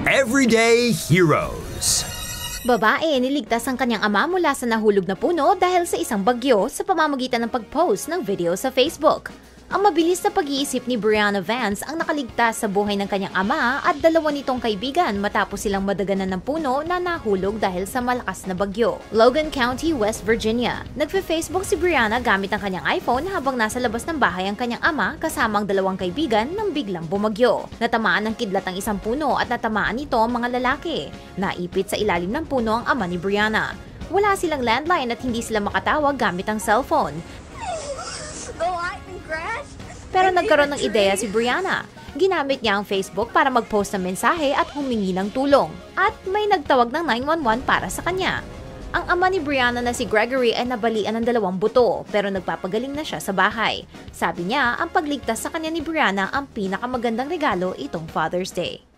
Everyday Heroes. Babae, niligtas ang kanyang ama mula sa nahulog na puno dahil sa isang bagyo sa pamamagitan ng pag-post ng video sa Facebook. Ang mabilis na pag-iisip ni Brianna Vance ang nakaligtas sa buhay ng kanyang ama at dalawa nitong kaibigan matapos silang madaganan ng puno na nahulog dahil sa malakas na bagyo. Logan County, West Virginia. Nagfe-Facebook si Brianna gamit ang kanyang iPhone habang nasa labas ng bahay ang kanyang ama kasama ang dalawang kaibigan nang biglang bumagyo. Natamaan ng kidlat ang isang puno at natamaan nito ang mga lalaki. Naipit sa ilalim ng puno ang ama ni Brianna. Wala silang landline at hindi sila makatawag gamit ang cellphone. Pero nagkaroon ng ideya si Brianna. Ginamit niya ang Facebook para mag-post ng mensahe at humingi ng tulong. At may nagtawag ng 911 para sa kanya. Ang ama ni Brianna na si Gregory ay nabalian ng 2 buto pero nagpapagaling na siya sa bahay. Sabi niya, ang pagligtas sa kanya ni Brianna ang pinakamagandang regalo itong Father's Day.